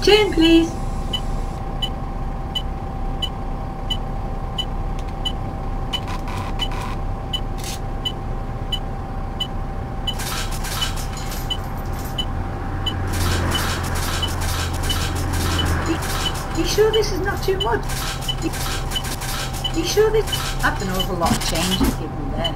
turn, please. You sure this is not too much? You sure this? That's an awful lot of change you've given there.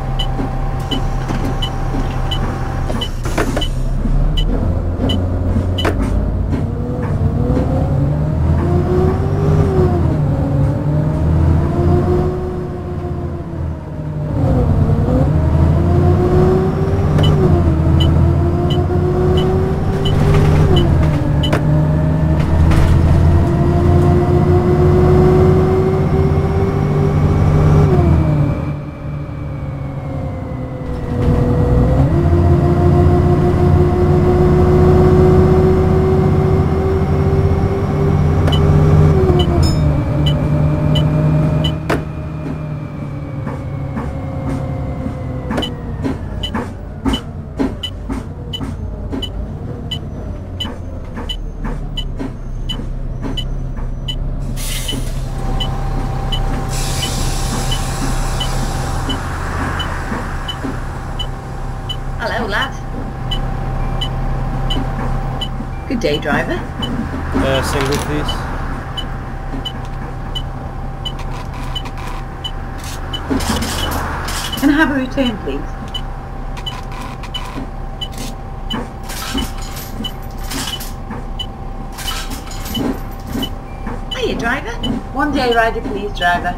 Hello, lad. Good day, driver. Single, please. Can I have a return, please? Hiya, driver. One day rider, please, driver.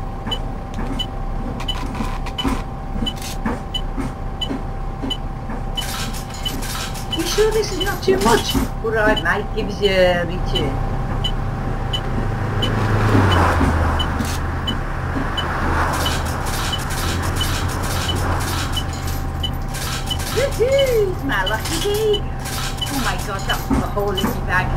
You sure this is not too much? Alright, mate, give us your return. Woohoo! It's my lucky day! Oh my god, that was a hole in my bag.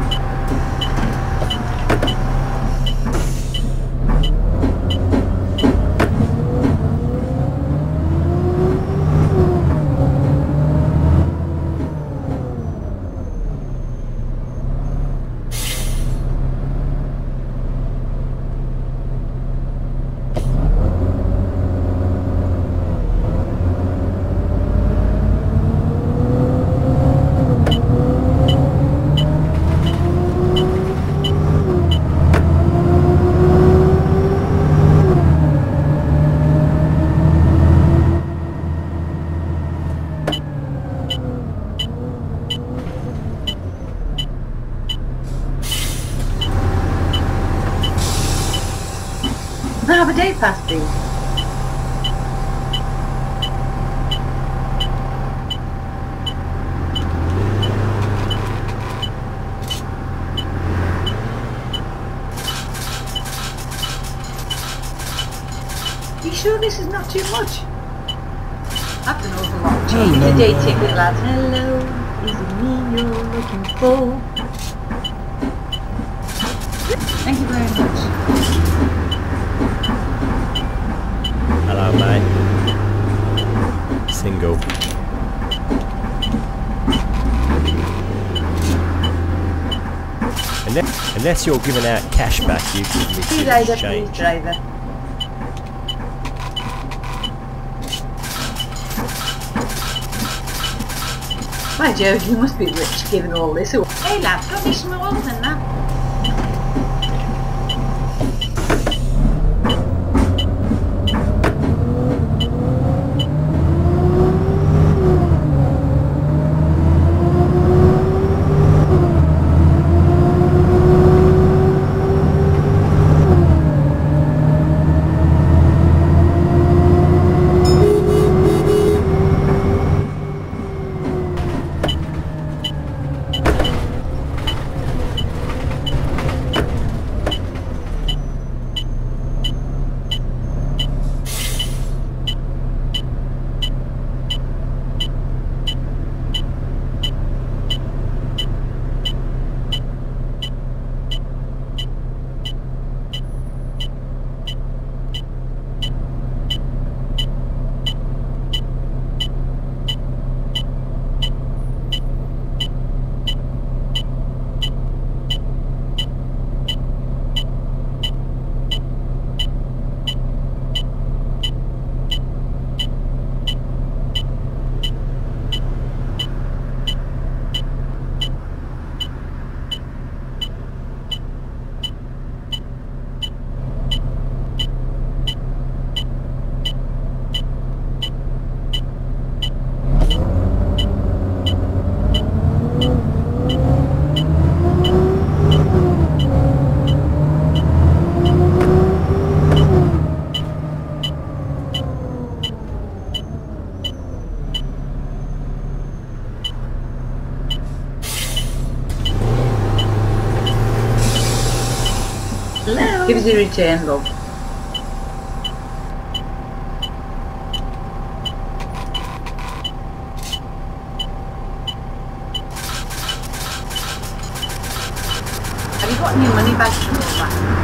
Can I have a day pass, please? You sure this is not too much? That's an awful lot. Change the day ticket, lads. Hello, is it me you're looking for? Thank you very much. Hello, mate. Single. Unless you're giving out cash back, you give me See you later, change. please, driver. By Jove, you must be rich giving all this away. Hey lad, got me some more than that. Easy return, love. Have you got any money back from all that?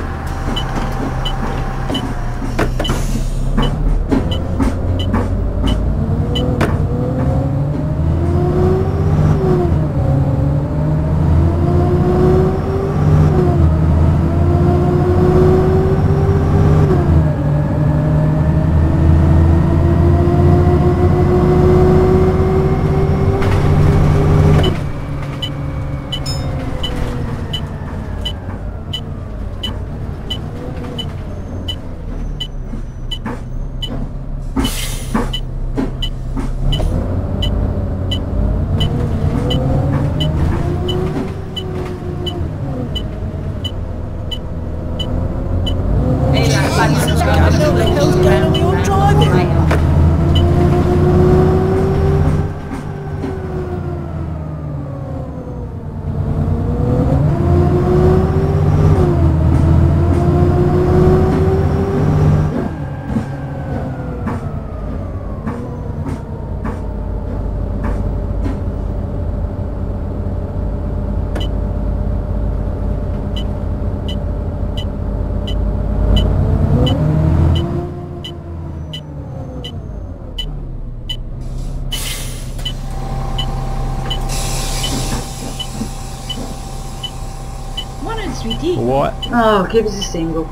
What? Oh, give us a single.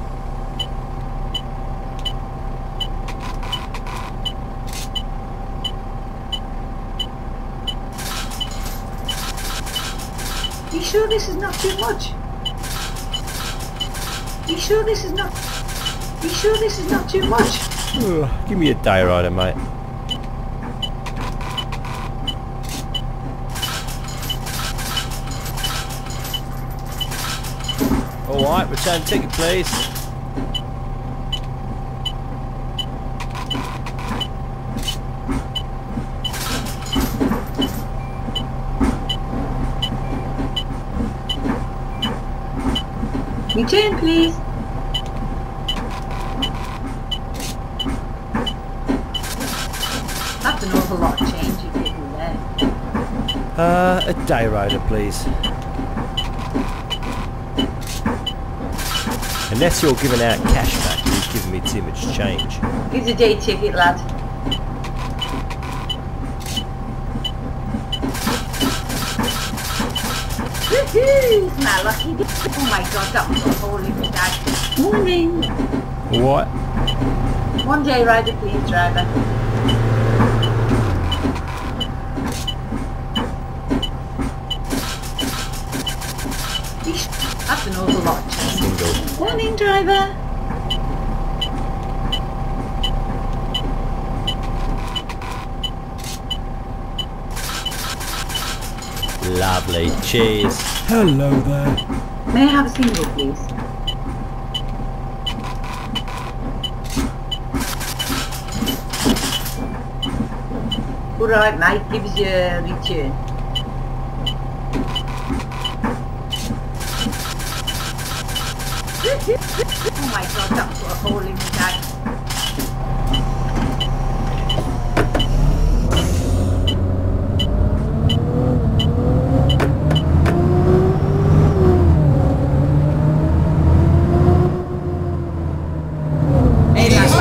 You sure this is not too much? You sure this is not? You sure this is not too much? Give me a day rider, mate. Alright, return ticket please. Return please. That's an awful lot of change you're getting there. A day rider please. Unless you're giving out cash back, you've given me too much change. Here's a day ticket, lad. Woohoo! My lucky day. Oh my god, that was a hole in my bag. Morning! What? One day rider, please, driver. That's an awful lot. Single. Morning, driver. Lovely. Cheers. Hello there. May I have a single, please? Alright, mate. Give us your return. Oh my god, that's got a hole in the bag. Hey, that's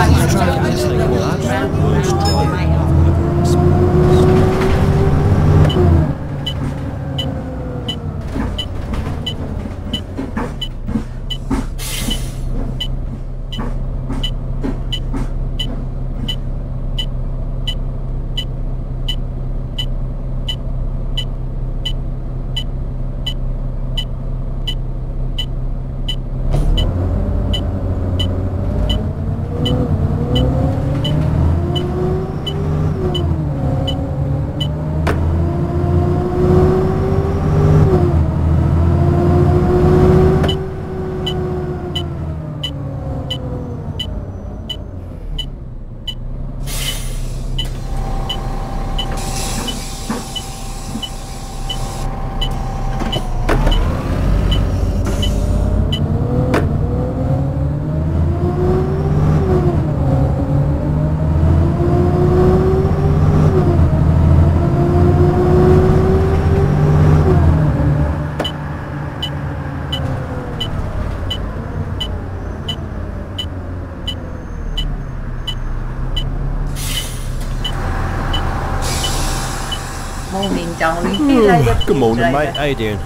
morning, darling. See you later, Good morning, driver. mate. How you doing?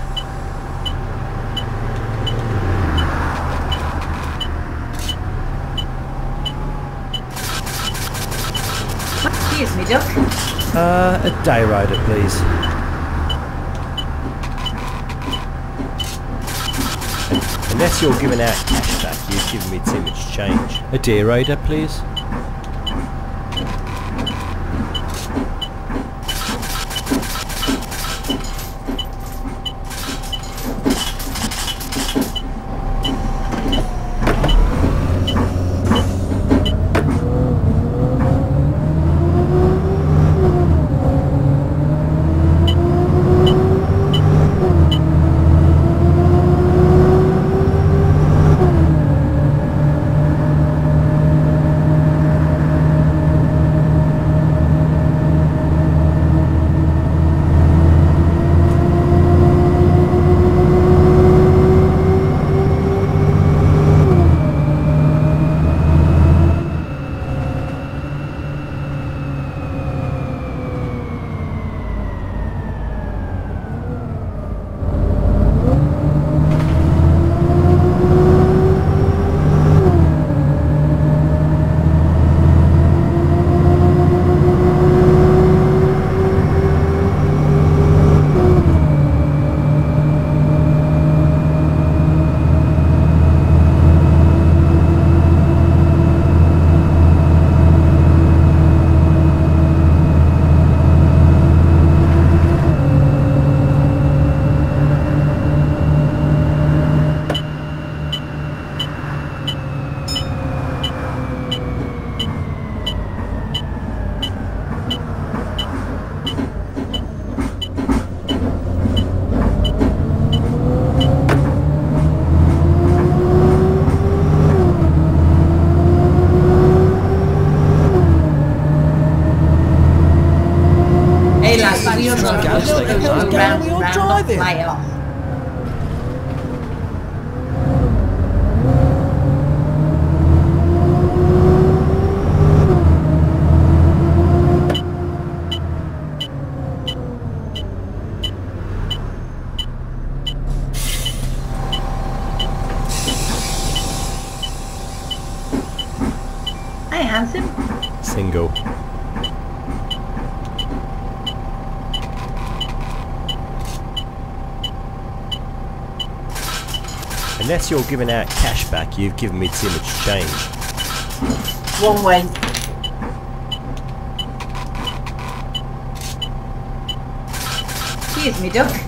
Excuse me, duck. A day rider, please. Unless you're giving out cash back, you've given me too much change. A day rider, please. Hi, handsome. Single. Unless you're giving out cash back, you've given me too much change. One way. Excuse me, duck.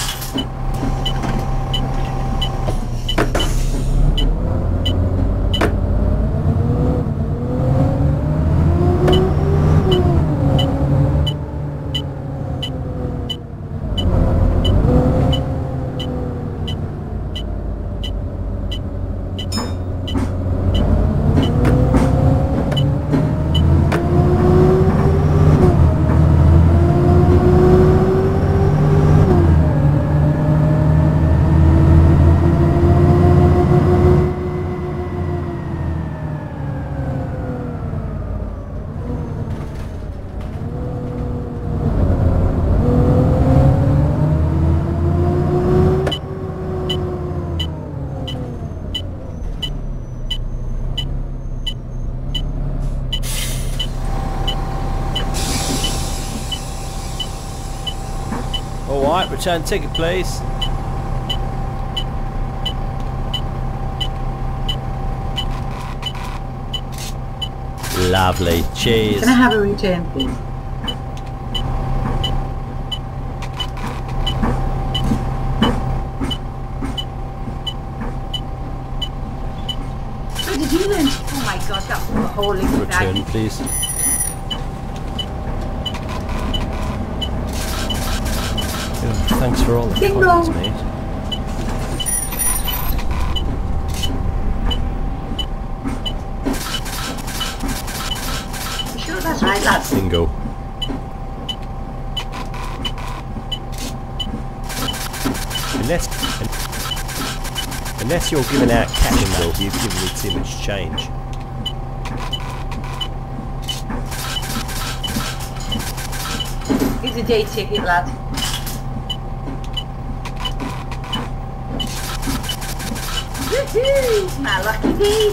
Alright, return ticket please. Lovely, cheers. Can I have a return, please? Where did you learn? Oh my god, that was a whole Return bag. please. Thanks for all the Ding comments, dong. mate. You sure that's right, lads? Bingo. Unless you're giving out cash though, you've given me too much change. Here's a day ticket, lad. Woohoo! My lucky day!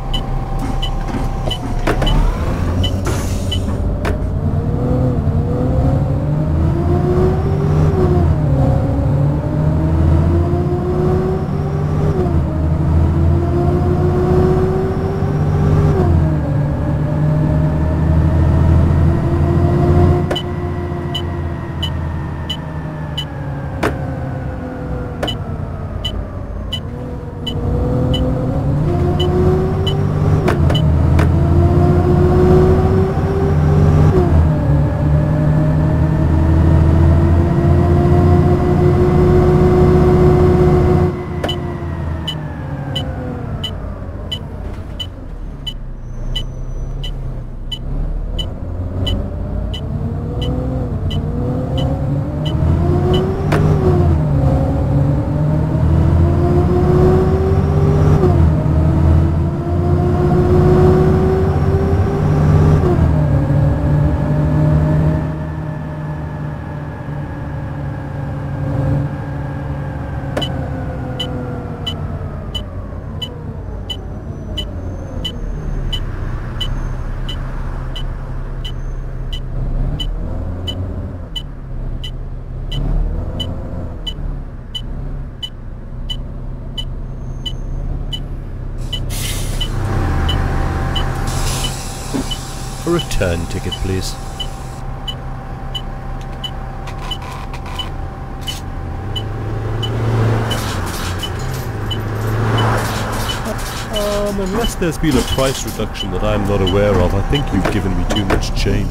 A return ticket, please. Unless there's been a price reduction that I'm not aware of, I think you've given me too much change.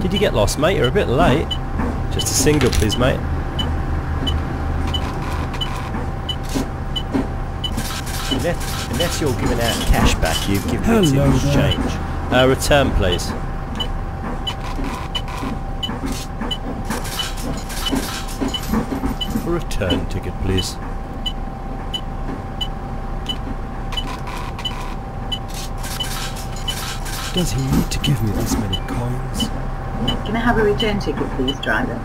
Did you get lost, mate? You're a bit late. Just a single, please, mate. Unless you're giving out cash back, you give me too much change. Return, please. A return ticket, please. Does he need to give me this many coins? Can I have a return ticket, please, driver?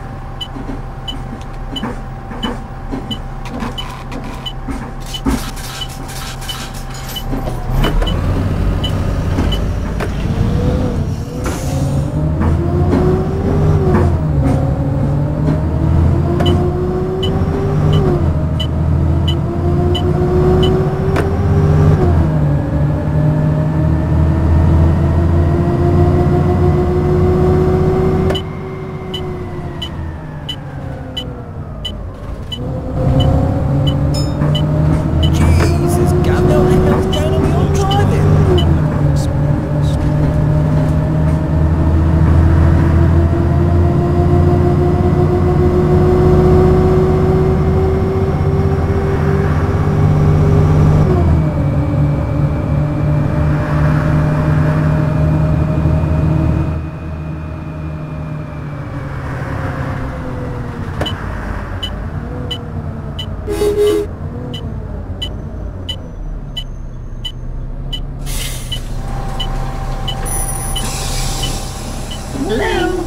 Hello?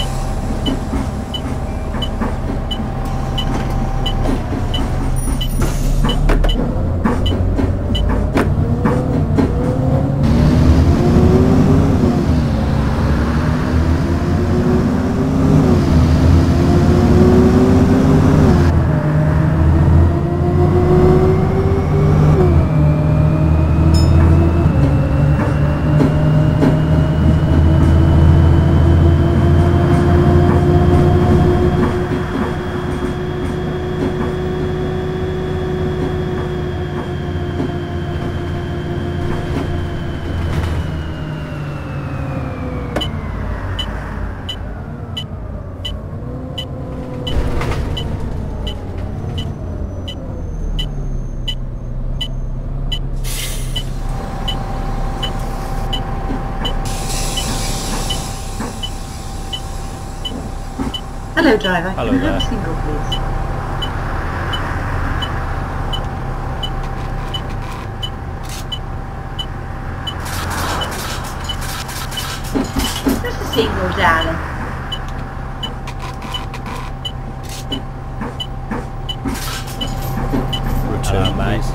Hello, driver. Hello Can I there. have a single, please? Just a single, darling. Return, mate.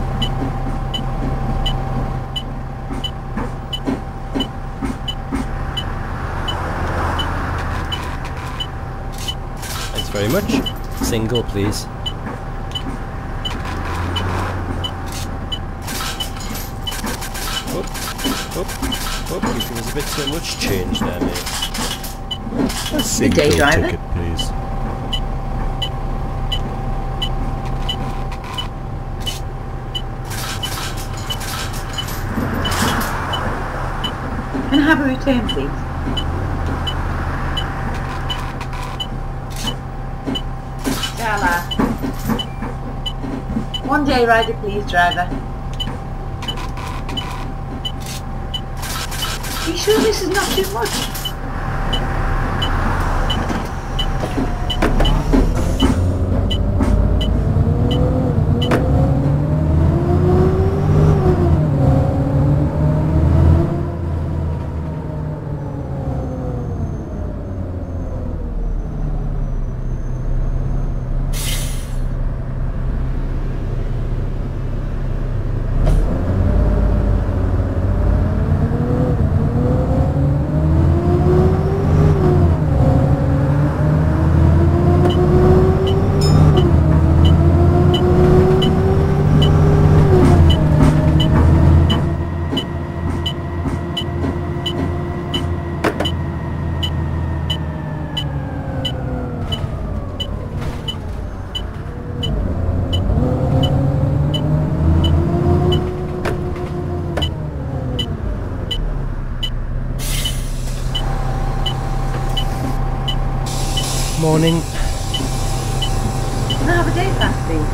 Thanks very much. Single, please. You've given us a bit too much change there, mate. A single day, driver. ticket, please. Can I have a return, please? Gala. One day rider, please, driver. Are you sure this is not too much? Morning. Can I have a day pass, please?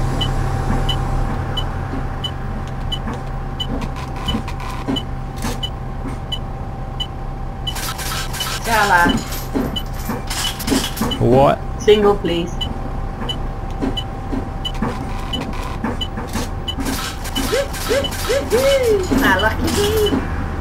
Salah. What? Single, please. My lucky day.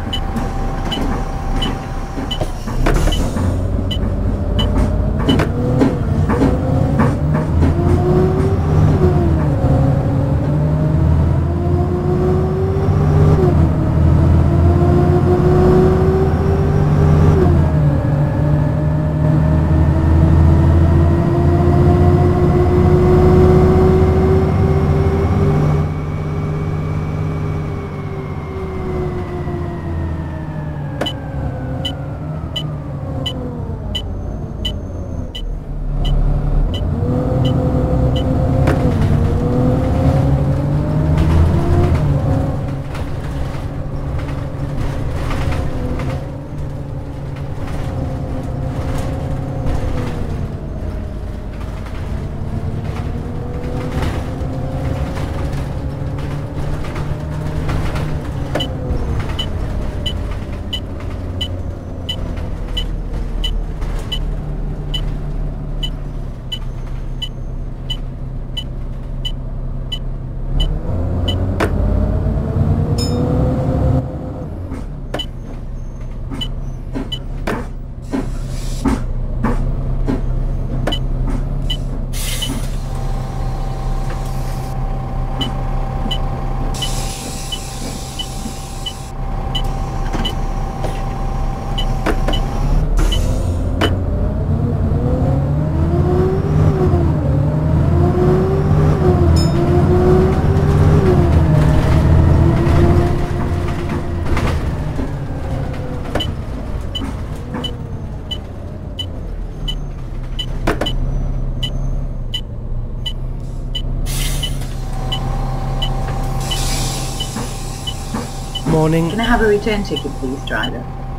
Morning. Can I have a return ticket, please, driver?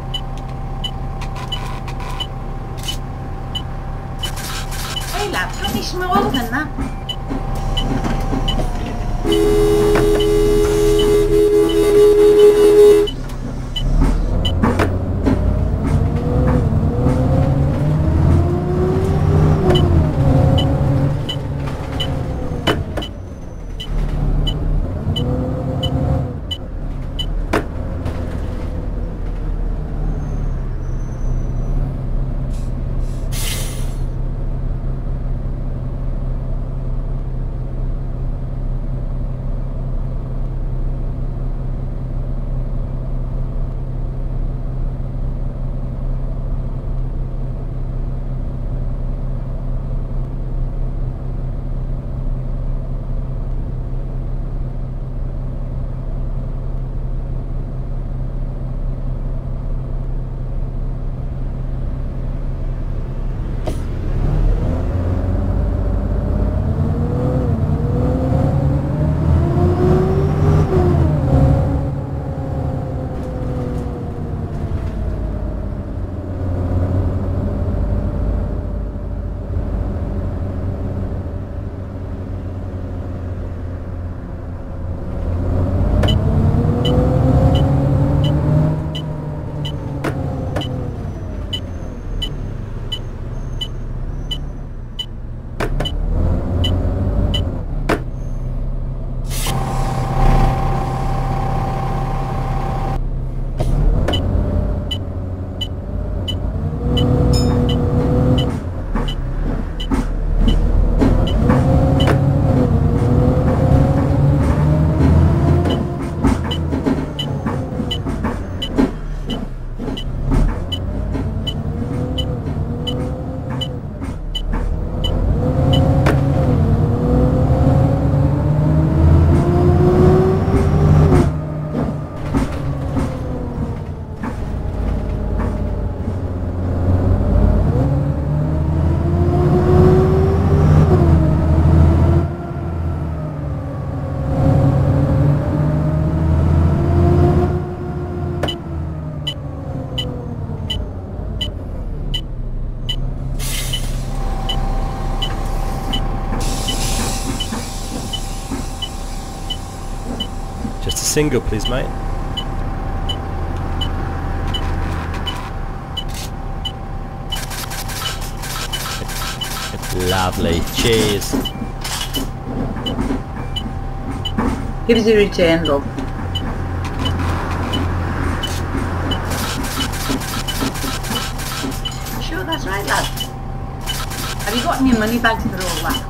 Hey, lad, got any smaller than that? single, please, mate. Lovely. Cheers. Give us a return, love. Sure, that's right, lad. Have you gotten your money bags for all that?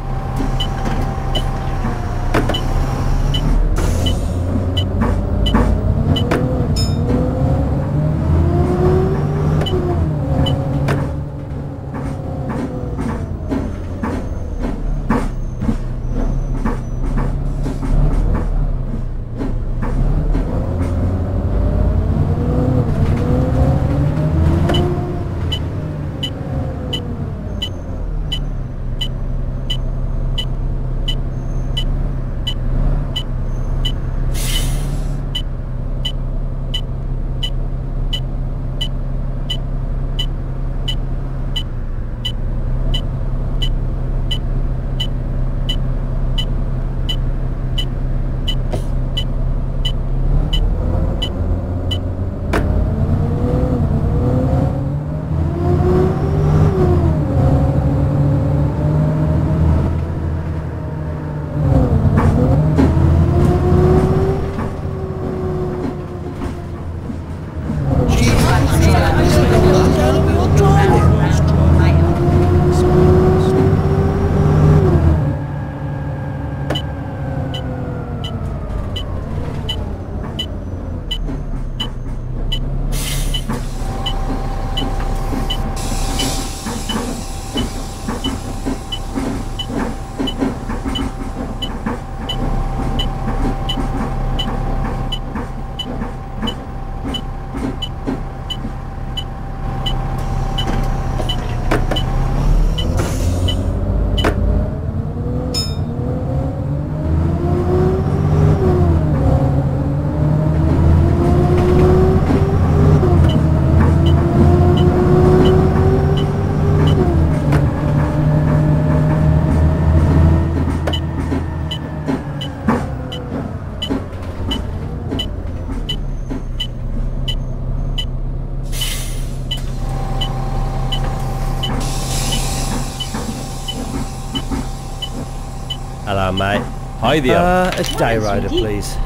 Hello, mate. Hi there. A day rider, please.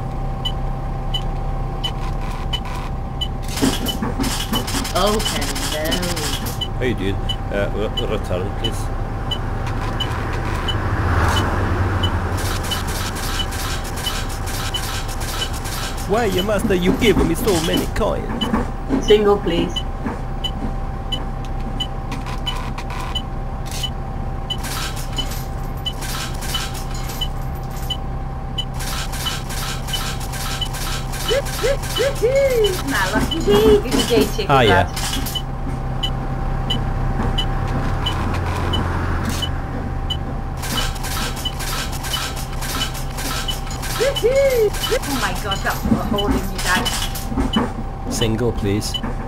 Oh, hello. How you doing? Return, please. Why, your master, you give me so many coins. Single, please. My lucky day. Give me day ticket. Ah, yeah. Oh my god, that's put a hole in you, Dad. Single, please.